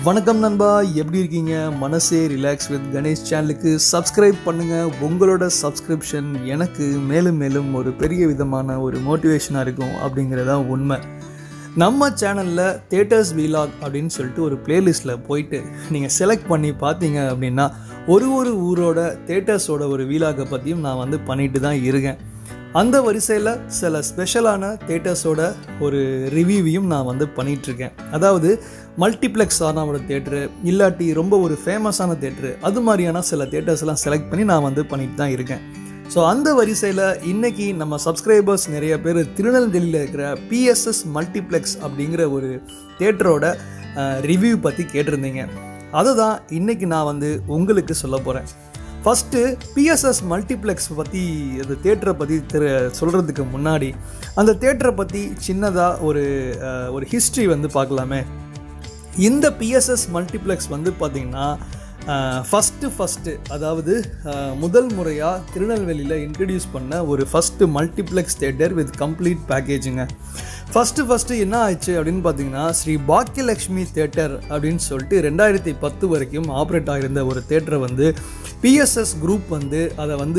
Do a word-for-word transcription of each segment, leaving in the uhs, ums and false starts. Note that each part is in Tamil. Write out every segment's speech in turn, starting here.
வணக்கம் நண்பா, எப்படி இருக்கீங்க? மனசே ரிலாக்ஸ் வித் கணேஷ் சேனலுக்கு சப்ஸ்கிரைப் பண்ணுங்கள். உங்களோட சப்ஸ்கிரிப்ஷன் எனக்கு மேலும் மேலும் ஒரு பெரிய விதமான ஒரு மோட்டிவேஷனாக இருக்கும் அப்படிங்கிறதான் உண்மை. நம்ம சேனலில் தியேட்டர்ஸ் வீலாக் அப்படின்னு சொல்லிட்டு ஒரு பிளேலிஸ்ட்டில் போயிட்டு நீங்கள் செலக்ட் பண்ணி பார்த்தீங்க அப்படின்னா ஒரு ஒரு ஊரோட தியேட்டர்ஸோட ஒரு வீலாகை பற்றியும் நான் வந்து பண்ணிட்டு தான் இருக்கேன். அந்த வரிசையில் சில ஸ்பெஷலான தியேட்டர்ஸோட ஒரு ரிவ்யூவையும் நான் வந்து பண்ணிகிட்ருக்கேன். அதாவது மல்டிப்ளெக்ஸ் ஆனோட தேட்டரு இல்லாட்டி ரொம்ப ஒரு ஃபேமஸான தேட்டரு, அது மாதிரியான சில தேட்டர்ஸ்லாம் செலக்ட் பண்ணி நான் வந்து பண்ணிட்டு தான் இருக்கேன். ஸோ அந்த வரிசையில் இன்றைக்கி நம்ம சப்ஸ்கிரைபர்ஸ் நிறைய பேர் திருநெல்வேலியில் இருக்கிற பிஎஸ்எஸ் மல்டிப்ளெக்ஸ் அப்படிங்கிற ஒரு தேட்டரோட ரிவ்யூ பற்றி கேட்டிருந்தீங்க. அதை தான் இன்றைக்கி நான் வந்து உங்களுக்கு சொல்ல போகிறேன். ஃபஸ்ட்டு பிஎஸ்எஸ் மல்டிப்ளெக்ஸ் பற்றி அந்த தேட்டரை பற்றி தெரு சொல்கிறதுக்கு முன்னாடி அந்த தேட்டரை பற்றி சின்னதாக ஒரு ஒரு ஹிஸ்ட்ரி வந்து பார்க்கலாமே. இந்த பிஎஸ்எஸ் மல்டிப்ளெக்ஸ் வந்து பார்த்திங்கன்னா ஃபஸ்ட்டு ஃபஸ்ட்டு அதாவது முதல் முறையாக திருநெல்வேலியில் இன்ட்ரடியூஸ் பண்ண ஒரு first multiplex theatre with complete பேக்கேஜுங்க. ஃபஸ்ட்டு ஃபஸ்ட்டு என்ன ஆயிடுச்சு அப்படின்னு பார்த்தீங்கன்னா, ஸ்ரீ பாக்கியலக்ஷ்மி தேட்டர் அப்படின்னு சொல்லிட்டு ரெண்டாயிரத்தி பத்து வரைக்கும் ஆப்ரேட் ஆகிருந்த ஒரு தேட்டரை வந்து பிஎஸ்எஸ் குரூப் வந்து அதை வந்து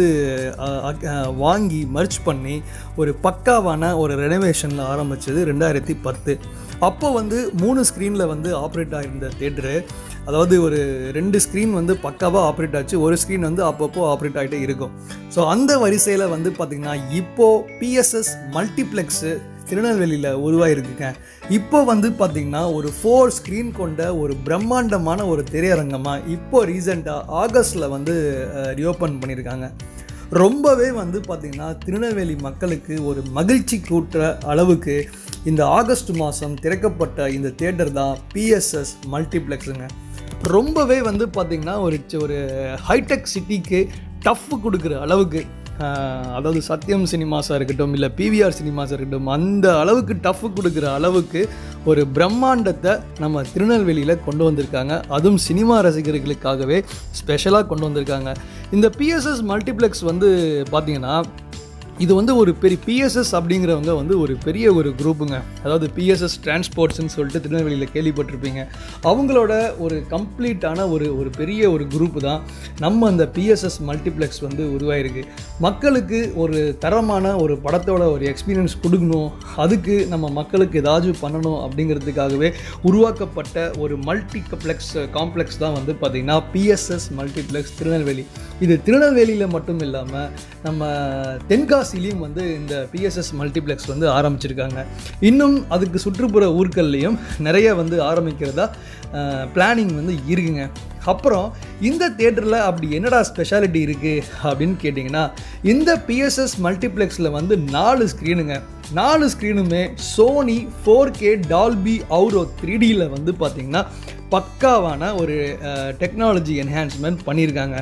வாங்கி மர்ச் பண்ணி ஒரு பக்காவான ஒரு ரெனோவேஷனில் ஆரம்பித்தது ரெண்டாயிரத்தி பத்து. அப்போ வந்து மூணு ஸ்க்ரீனில் வந்து ஆப்ரேட் ஆகிருந்த தேட்டரு, அதாவது ஒரு ரெண்டு ஸ்க்ரீன் வந்து பக்காவாக ஆப்ரேட் ஆச்சு, ஒரு ஸ்க்ரீன் வந்து அப்பப்போ ஆப்ரேட் ஆகிட்டே இருக்கும். ஸோ அந்த வரிசையில் வந்து பார்த்திங்கன்னா இப்போது பிஎஸ்எஸ் மல்டிப்ளெக்ஸு திருநெல்வேலியில் உருவாயிருக்குங்க. இப்போ வந்து பார்த்திங்கன்னா ஒரு ஃபோர் ஸ்க்ரீன் கொண்ட ஒரு பிரம்மாண்டமான ஒரு திரையரங்கமாக இப்போ ரீசெண்டாக ஆகஸ்டில் வந்து ரீஓப்பன் பண்ணியிருக்காங்க. ரொம்பவே வந்து பார்த்திங்கன்னா திருநெல்வேலி மக்களுக்கு ஒரு மகிழ்ச்சி கூட்டுற அளவுக்கு இந்த ஆகஸ்ட் மாதம் திறக்கப்பட்ட இந்த தேட்டர் தான் பிஎஸ்எஸ் மல்டிப்ளெக்ஸுங்க. ரொம்பவே வந்து பார்த்திங்கன்னா ஒரு ஒரு ஹைடெக் சிட்டிக்கு டஃப் கொடுக்குற அளவுக்கு, அதாவது சத்யம் சினிமாஸாக இருக்கட்டும் இல்லை பிவிஆர் சினிமாஸாக இருக்கட்டும், அந்த அளவுக்கு டஃப் கொடுக்குற அளவுக்கு ஒரு பிரம்மாண்டத்தை நம்ம திருநெல்வேலியில் கொண்டு வந்திருக்காங்க. அதுவும் சினிமா ரசிகர்களுக்காகவே ஸ்பெஷலாக கொண்டு வந்திருக்காங்க. இந்த பிஎஸ்எஸ் மல்டிப்ளெக்ஸ் வந்து பார்த்திங்கன்னா இது வந்து ஒரு பெரிய பிஎஸ்எஸ் அப்படிங்கிறவங்க வந்து ஒரு பெரிய ஒரு குரூப்புங்க. அதாவது பிஎஸ்எஸ் டிரான்ஸ்போர்ட்ஸ்ன்னு சொல்லிட்டு திருநெல்வேலியில் கேள்விப்பட்டிருப்பீங்க. அவங்களோட ஒரு கம்ப்ளீட்டான ஒரு ஒரு பெரிய ஒரு குரூப்பு தான் நம்ம அந்த பிஎஸ்எஸ் மல்டிப்ளெக்ஸ் வந்து உருவாயிருக்கு. மக்களுக்கு ஒரு தரமான ஒரு படத்தோட ஒரு எக்ஸ்பீரியன்ஸ் கொடுக்கணும், அதுக்கு நம்ம மக்களுக்கு ஏதாச்சும் பண்ணணும் அப்படிங்கிறதுக்காகவே உருவாக்கப்பட்ட ஒரு மல்டிப்ளெக்ஸ் காம்ப்ளெக்ஸ் தான் வந்து பார்த்திங்கன்னா பிஎஸ்எஸ் மல்டிப்ளெக்ஸ் திருநெல்வேலி. இது திருநெல்வேலியில் மட்டும் இல்லாமல் நம்ம தென்காசிலையும் வந்து இந்த பிஎஸ்எஸ் மல்டிப்ளெக்ஸ் வந்து ஆரம்பிச்சிருக்காங்க. இன்னும் அதுக்கு சுற்றுப்புற ஊர்கள்லேயும் நிறைய வந்து ஆரம்பிக்கிறதா பிளானிங் வந்து இருக்குங்க. அப்புறம் இந்த தேட்டரில் அப்படி என்னடா ஸ்பெஷாலிட்டி இருக்குது அப்படின்னு கேட்டிங்கன்னா, இந்த பிஎஸ்எஸ் மல்டிப்ளெக்ஸில் வந்து நாலு ஸ்க்ரீனுங்க. நாலு ஸ்க்ரீனுமே Sony four K Dolby Auro three டியில் வந்து பார்த்திங்கன்னா பக்காவான ஒரு டெக்னாலஜி என்ஹான்ஸ்மெண்ட் பண்ணியிருக்காங்க.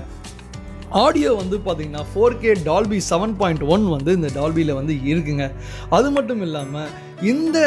ஆடியோ வந்து பார்த்திங்கன்னா four K Dolby seven point one வந்து இந்த டால்பியில் வந்து இருக்குங்க. அது மட்டும் இல்லாமல் இந்த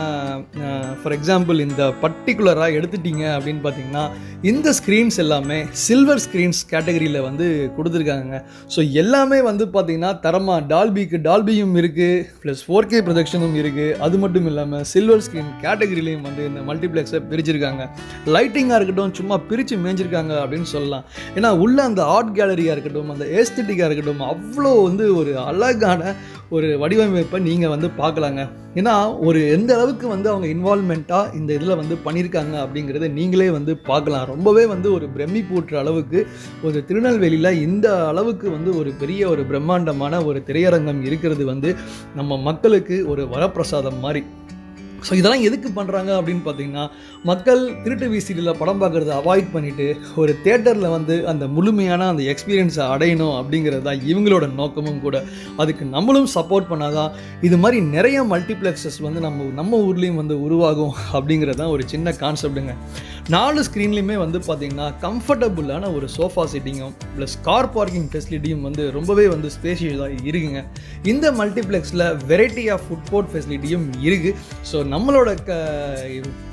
ஃபார் எக்ஸாம்பிள் இந்த பர்டிகுலராக எடுத்துட்டிங்க அப்படின்னு பார்த்திங்கன்னா இந்த ஸ்க்ரீன்ஸ் எல்லாமே சில்வர் ஸ்க்ரீன்ஸ் கேட்டகரியில் வந்து கொடுத்துருக்காங்க. ஸோ எல்லாமே வந்து பார்த்திங்கன்னா தரமாக டால்பிக்கு டால்பியும் இருக்குது, ப்ளஸ் ஃபோர் கே ப்ரொஜெக்ஷனும் இருக்குது. அது மட்டும் இல்லாமல் சில்வர் ஸ்க்ரீன் கேட்டகரியிலையும் வந்து இந்த மல்டிப்ளெக்ஸை பிரிச்சிருக்காங்க. லைட்டிங்காக இருக்கட்டும் சும்மா பிரித்து மேய்ஞ்சிருக்காங்க அப்படின்னு சொல்லலாம். ஏன்னா உள்ள அந்த ஆர்ட் கேலரியாக இருக்கட்டும், அந்த ஏஸ்தட்டிக்காக இருக்கட்டும், அவ்வளோ வந்து ஒரு அழகான ஒரு வடிவமைப்பை நீங்கள் வந்து பார்க்கலாங்க. ஏன்னா ஒரு எந்த அளவுக்கு வந்து அவங்க இன்வால்மெண்ட்டாக இந்த இதில் வந்து பண்ணியிருக்காங்க அப்படிங்கிறத நீங்களே வந்து பார்க்கலாம். ரொம்பவே வந்து ஒரு பிரமிப்பூட்டுற அளவுக்கு ஒரு திருநெல்வேலியில் இந்த அளவுக்கு வந்து ஒரு பெரிய ஒரு பிரம்மாண்டமான ஒரு திரையரங்கம் இருக்கிறது வந்து நம்ம மக்களுக்கு ஒரு வரப்பிரசாதம் மாதிரி. ஸோ இதெல்லாம் எதுக்கு பண்ணுறாங்க அப்படின்னு பார்த்தீங்கன்னா, மக்கள் திருட்டு விசிடியில் படம் பார்க்குறத அவாய்ட் பண்ணிவிட்டு ஒரு தேட்டரில் வந்து அந்த முழுமையான அந்த எக்ஸ்பீரியன்ஸை அடையணும் அப்படிங்கிறது தான் இவங்களோட நோக்கமும் கூட. அதுக்கு நம்மளும் சப்போர்ட் பண்ணாதான் இது மாதிரி நிறைய மல்டிப்ளெக்ஸஸ் வந்து நம்ம நம்ம ஊர்லேயும் வந்து உருவாகும் அப்படிங்கிறது தான் ஒரு சின்ன கான்செப்டுங்க. நாலு ஸ்க்ரீன்லேயுமே வந்து பார்த்திங்கன்னா கம்ஃபர்டபுளான ஒரு சோஃபா சிட்டிங்கும் ப்ளஸ் கார் பார்க்கிங் ஃபெசிலிட்டியும் வந்து ரொம்பவே வந்து ஸ்பேஷியஸாக இருக்குங்க. இந்த மல்டிப்ளெக்ஸில் வெரைட்டி ஆஃப் ஃபுட் கோர்ட் ஃபெசிலிட்டியும் இருக்குது. ஸோ நம்மளோட க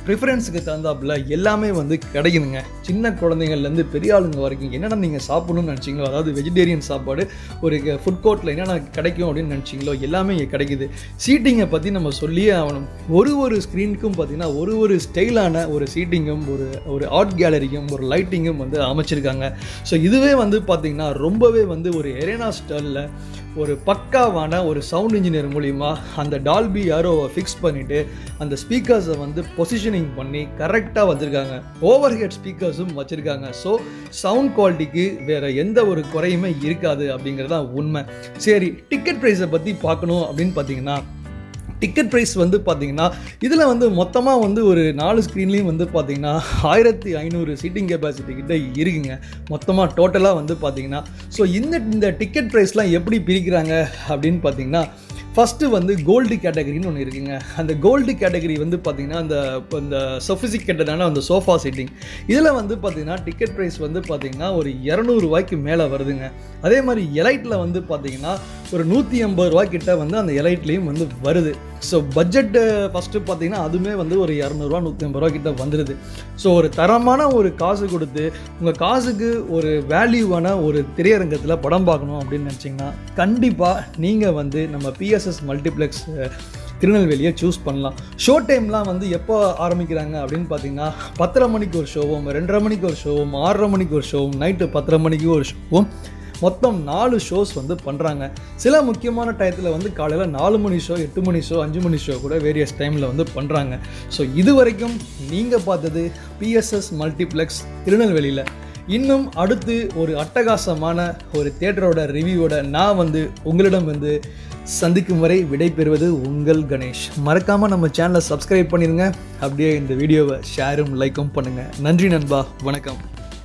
ப்ரிஃபரன்ஸுக்கு தகுந்தாப்புல எல்லாமே வந்து கிடைக்குதுங்க. சின்ன குழந்தைங்கள்லேருந்து பெரிய ஆளுங்க வரைக்கும் என்னென்ன நீங்கள் சாப்பிடணும்னு நினச்சிங்களோ, அதாவது வெஜிடேரியன் சாப்பாடு ஒரு ஃபுட் கோர்ட்டில் என்னென்ன கிடைக்கும் அப்படின்னு நினச்சிங்களோ எல்லாமே இங்கே கிடைக்குது. சீட்டிங்கை பற்றி நம்ம சொல்லியே ஆகணும். ஒரு ஒரு ஸ்க்ரீனுக்கும் பார்த்திங்கன்னா ஒரு ஒரு ஸ்டைலான ஒரு சீட்டிங்கும் ஒரு ஒரு ஆர்ட் கேலரியும் ஒரு லைட்டிங்கும் வந்து அமைச்சிருக்காங்க. ஸோ இதுவே வந்து பார்த்திங்கன்னா ரொம்பவே வந்து ஒரு எரேனா ஸ்டைலில் ஒரு பக்காவான ஒரு சவுண்ட் இன்ஜினியர் மூலிமா அந்த டால்பி யாரோவை ஃபிக்ஸ் பண்ணிவிட்டு அந்த ஸ்பீக்கர்ஸை வந்து பொசிஷனிங் பண்ணி கரெக்டாக வச்சுருக்காங்க. ஓவர் ஹெட் ஸ்பீக்கர்ஸும் வச்சுருக்காங்க. ஸோ சவுண்ட் குவாலிட்டிக்கு வேறு எந்த ஒரு குறையுமே இருக்காது அப்படிங்கிறது தான் உண்மை. சரி, டிக்கெட் ப்ரைஸை பற்றி பார்க்கணும் அப்படின்னு பார்த்தீங்கன்னா, டிக்கெட் ப்ரைஸ் வந்து பார்த்திங்கன்னா இதில் வந்து மொத்தமாக வந்து ஒரு நாலு ஸ்க்ரீன்லேயும் வந்து பார்த்திங்கன்னா ஆயிரத்தி ஐநூறு சீட்டிங் கெப்பாசிட்டி கிட்ட இருக்குங்க மொத்தமாக டோட்டலாக வந்து பார்த்திங்கன்னா. ஸோ இந்த இந்த டிக்கெட் ப்ரைஸ்லாம் எப்படி பிரிக்கிறாங்க அப்படின்னு பார்த்திங்கன்னா, ஃபஸ்ட்டு வந்து கோல்டு கேட்டகரின்னு ஒன்று இருக்குங்க. அந்த கோல்டு கேட்டகரி வந்து பார்த்திங்கன்னா அந்த இப்போ இந்த சொஃபிசிகேட்டடான அந்த சோஃபா சீட்டிங் இதில் வந்து பார்த்திங்கன்னா டிக்கெட் ப்ரைஸ் வந்து பார்த்திங்கன்னா ஒரு இரநூறுவாய்க்கு மேலே வருதுங்க. அதே மாதிரி எலைட்டில் வந்து பார்த்திங்கன்னா ஒரு நூற்றி ஐம்பது ரூபாய்க்கிட்ட வந்து அந்த எலைட்லேயும் வந்து வருது. ஸோ பட்ஜெட்டு ஃபஸ்ட்டு பார்த்திங்கன்னா அதுவுமே வந்து ஒரு இரநூறுவா நூற்றி ஐம்பது ரூபாய்க்கிட்ட வந்துடுது. ஸோ ஒரு தரமான ஒரு காசு கொடுத்து உங்கள் காசுக்கு ஒரு வேல்யூவான ஒரு திரையரங்கத்தில் படம் பார்க்கணும் அப்படின்னு நினச்சிங்கன்னா கண்டிப்பாக நீங்கள் வந்து நம்ம பிஎஸ்எஸ் மல்டிப்ளெக்ஸ் திருநெல்வேலியை சூஸ் பண்ணலாம். ஷோ டைம்லாம் வந்து எப்போ ஆரம்பிக்கிறாங்க அப்படின்னு பார்த்தீங்கன்னா பத்தரை மணிக்கு ஒரு ஷோவும், ரெண்டரை மணிக்கு ஒரு ஷோவும், ஆறரை மணிக்கு ஒரு ஷோவும், நைட்டு பத்தரை மணிக்கு ஒரு ஷோவும், மொத்தம் நாலு ஷோஸ் வந்து பண்ணுறாங்க. சில முக்கியமான டயத்தில் வந்து காலையில் நாலு மணி ஷோ, எட்டு மணி ஷோ, அஞ்சு மணி ஷோ கூட வேரியஸ் டைமில் வந்து பண்ணுறாங்க. ஸோ இது வரைக்கும் நீங்கள் பார்த்தது பிஎஸ்எஸ் மல்டிப்ளெக்ஸ் திருநெல்வேலியில். இன்னும் அடுத்து ஒரு அட்டகாசமான ஒரு தியேட்டரோட ரிவ்யூவோட நான் வந்து உங்களிடம் வந்து சந்திக்கும் வரை விடை பெறுவது உங்கள் கணேஷ். மறக்காமல் நம்ம சேனலை சப்ஸ்கிரைப் பண்ணிடுங்க. அப்படியே இந்த வீடியோவை ஷேரும் லைக்கும் பண்ணுங்கள். நன்றி நண்பா, வணக்கம்.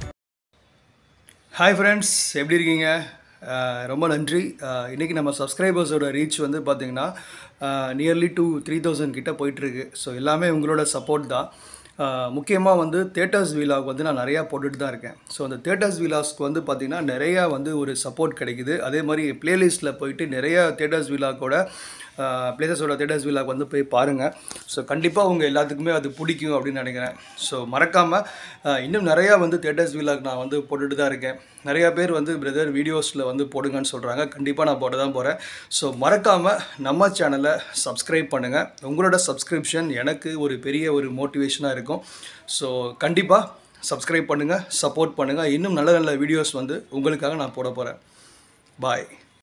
ஹாய் ஃப்ரெண்ட்ஸ், எப்படி இருக்கீங்க? ரொம்ப நன்றி. இன்றைக்கி நம்ம சப்ஸ்கிரைபர்ஸோட ரீச் வந்து பார்த்திங்கன்னா நியர்லி டூ த்ரீ தௌசண்ட் கிட்ட போயிட்டுருக்கு. ஸோ எல்லாமே உங்களோட சப்போர்ட் தான். முக்கியமாக வந்து தேட்டர்ஸ் வீலாக் வந்து நான் நிறையா போட்டுட்டு தான் இருக்கேன். ஸோ அந்த தேட்டர்ஸ் வீலாக்ஸ்க்கு வந்து பார்த்திங்கன்னா நிறையா வந்து ஒரு சப்போர்ட் கிடைக்குது. அதே மாதிரி ப்ளேலிஸ்ட்டில் போயிட்டு நிறையா தேட்டர்ஸ் வீலாக்கோட பிளேசஸோட தேட்டர்ஸ் வீலாக் வந்து போய் பாருங்கள். ஸோ கண்டிப்பாக உங்கள் எல்லாத்துக்குமே அது பிடிக்கும் அப்படின்னு நினைக்கிறேன். ஸோ மறக்காமல் இன்னும் நிறையா வந்து தேட்டர்ஸ் வீலாக் நான் வந்து போட்டுட்டு தான் இருக்கேன். நிறையா பேர் வந்து பிரதர் வீடியோஸில் வந்து போடுங்கன்னு சொல்கிறாங்க. கண்டிப்பாக நான் போட தான் போகிறேன். ஸோ மறக்காமல் நம்ம சேனலை சப்ஸ்கிரைப் பண்ணுங்கள். உங்களோட சப்ஸ்கிரிப்ஷன் எனக்கு ஒரு பெரிய ஒரு மோட்டிவேஷனாக இருக்கும். ஸோ கண்டிப்பாக சப்ஸ்கிரைப் பண்ணுங்கள், சப்போர்ட் பண்ணுங்கள். இன்னும் நல்ல நல்ல வீடியோஸ் வந்து உங்களுக்காக நான் போட போகிறேன். பாய்.